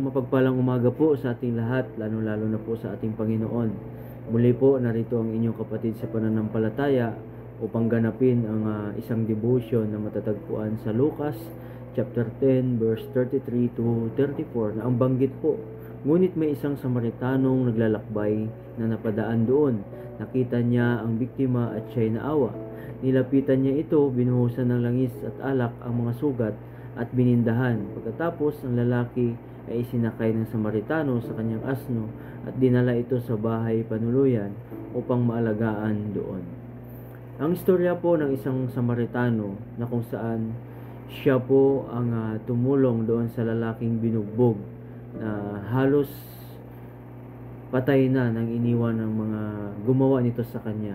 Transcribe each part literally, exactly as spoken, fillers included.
Mapagpalang umaga po sa ating lahat, lalo-lalo na po sa ating Panginoon. Muli po, narito ang inyong kapatid sa pananampalataya upang ganapin ang uh, isang devotion na matatagpuan sa Lucas chapter ten verse thirty-three to thirty-four na ang banggit po. Ngunit may isang Samaritanong naglalakbay na napadaan doon. Nakita niya ang biktima at siya'y naawa. Nilapitan niya ito, binuhusan ng langis at alak ang mga sugat at binindahan. Pagkatapos, ang lalaki ay isinakay ng Samaritano sa kanyang asno at dinala ito sa bahay panuluyan upang maalagaan doon. Ang istorya po ng isang Samaritano na kung saan siya po ang uh, tumulong doon sa lalaking binugbog na halos patay na nang iniwan ng mga gumawa nito sa kanya.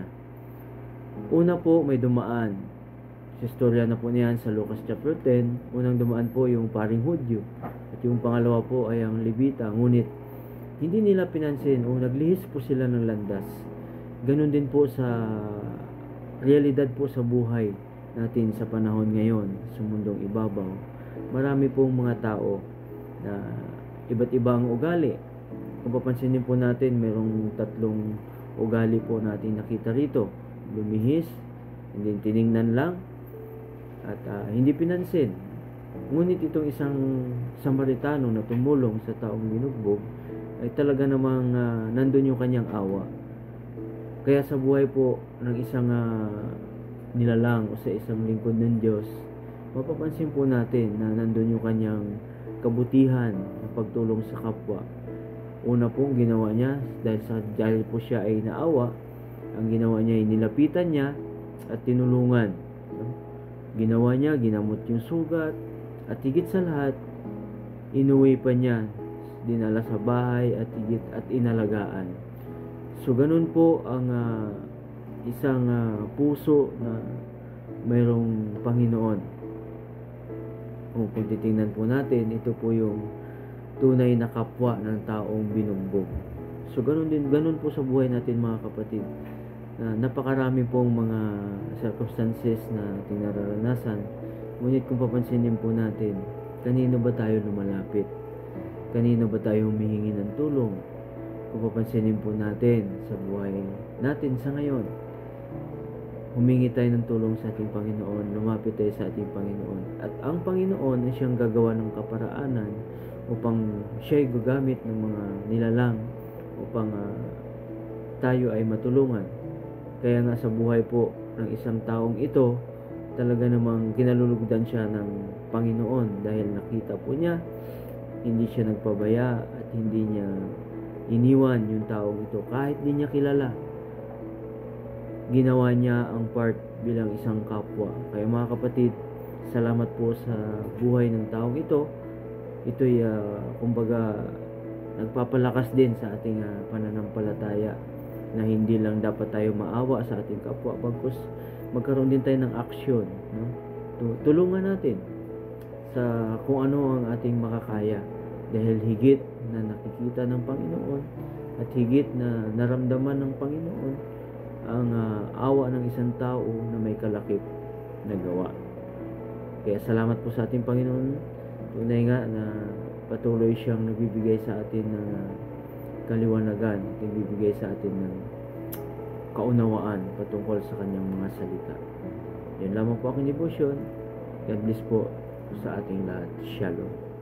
Una po, may dumaan. Sa istorya na po niyan sa Lucas chapter ten, unang dumaan po yung paring Hudyo at yung pangalawa po ay ang Levita. Ngunit hindi nila pinansin o naglihis po sila ng landas. Ganon din po sa realidad po sa buhay natin sa panahon ngayon sa mundong ibabaw. Marami pong mga tao na iba't ibang ugali. Kung papansinin po natin, mayroong tatlong ugali po natin nakita rito. Lumihis, hindi tiningnan lang, at uh, hindi pinansin. Ngunit itong isang Samaritano na tumulong sa taong binugbog ay talaga namang uh, nandun yung kanyang awa. Kaya sa buhay po ng isang uh, nilalang o sa isang lingkod ng Diyos, mapapansin po natin na nandun yung kanyang kabutihan ng pagtulong sa kapwa. Una pong ginawa niya, dahil, sa, dahil po siya ay naawa, ang ginawa niya ay nilapitan niya at tinulungan. Ginawa niya, ginamot yung sugat, at higit sa lahat, inuwi pa niya, dinala sa bahay at higit at inalagaan. So ganun po ang uh, isang uh, puso na mayroong Panginoon. Kung, kung titingnan po natin, ito po yung tunay na kapwa ng taong binugbog. So ganun din, ganun po sa buhay natin mga kapatid. Na napakarami pong mga circumstances na ating nararanasan. Ngunit kung papansinin po natin, kanino ba tayo lumalapit? Kanino ba tayo humihingi ng tulong? Kung papansinin po natin sa buhay natin sa ngayon, humingi tayo ng tulong sa ating Panginoon, lumapit tayo sa ating Panginoon. At ang Panginoon ay siyang gagawa ng kaparaanan upang siya'y gagamit ng mga nilalang upang uh, tayo ay matulungan. Kaya nga sa buhay po ng isang taong ito, talaga namang kinalulugdan siya ng Panginoon dahil nakita po niya, hindi siya nagpabaya at hindi niya iniwan yung taong ito kahit di niya kilala. Ginawa niya ang part bilang isang kapwa. Kaya mga kapatid, salamat po sa buhay ng taong ito. Ito'y uh, kumbaga nagpapalakas din sa ating uh, pananampalataya na hindi lang dapat tayo maawa sa ating kapwa, bagkus magkaroon din tayo ng aksyon, no? Tulungan natin sa kung ano ang ating makakaya dahil higit na nakikita ng Panginoon at higit na naramdaman ng Panginoon ang uh, awa ng isang tao na may kalakip na gawa. Kaya salamat po sa ating Panginoon. Tunay nga na patuloy siyang nagbibigay sa atin ng uh, kaliwanagan, nagbibigay sa atin ng kaunawaan patungkol sa kanyang mga salita. Yan lamang po aking devotion. God bless po sa ating lahat. Shalom.